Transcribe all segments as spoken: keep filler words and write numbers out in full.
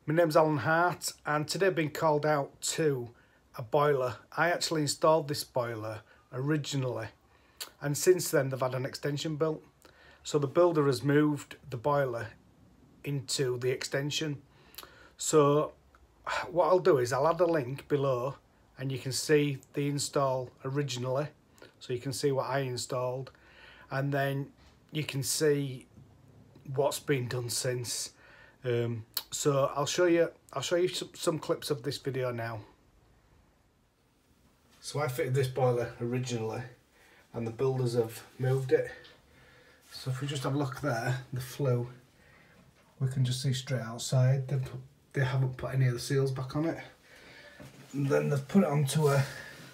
My name's Hart, and today I've been called out to a boiler. I actually installed this boiler originally, and since then they've had an extension built. So the builder has moved the boiler into the extension. So what I'll do is I'll add a link below and you can see the install originally. So you can see what I installed, and then you can see what's been done since. Um, so I'll show you I'll show you some, some clips of this video now. So I fitted this boiler originally and the builders have moved it. So if we just have a look there, the flue, we can just see straight outside. They've, they haven't put any of the seals back on it. And then they've put it onto a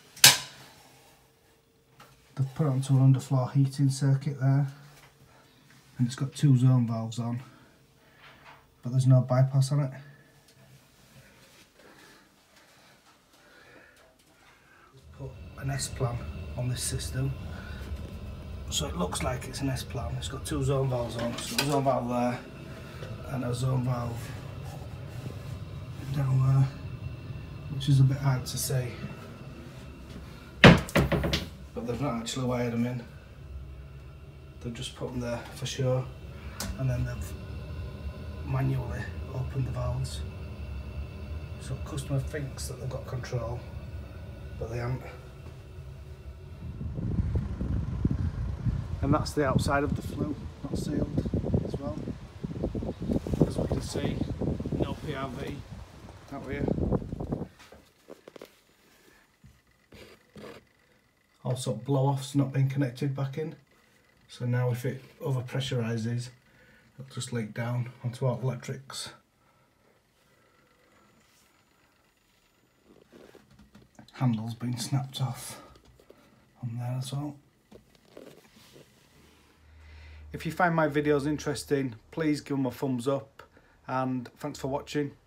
they've put it onto an underfloor heating circuit there, and it's got two zone valves on, but there's no bypass on it. Put an S-plan on this system, so it looks like it's an S-plan. It's got two zone valves on. It's got a zone valve there and a zone valve down there, which is a bit hard to see, but they've not actually wired them in. They've just put them there for sure, and then they've manually opened the valves. So the customer thinks that they've got control, but they haven't. And that's the outside of the flue, not sealed as well. As we can see, no P R V out here. Also, blow-offs not being connected back in. So now if it over pressurises, it'll just leak down onto our electrics. Handle's been snapped off on there as well. If you find my videos interesting, please give them a thumbs up, and thanks for watching.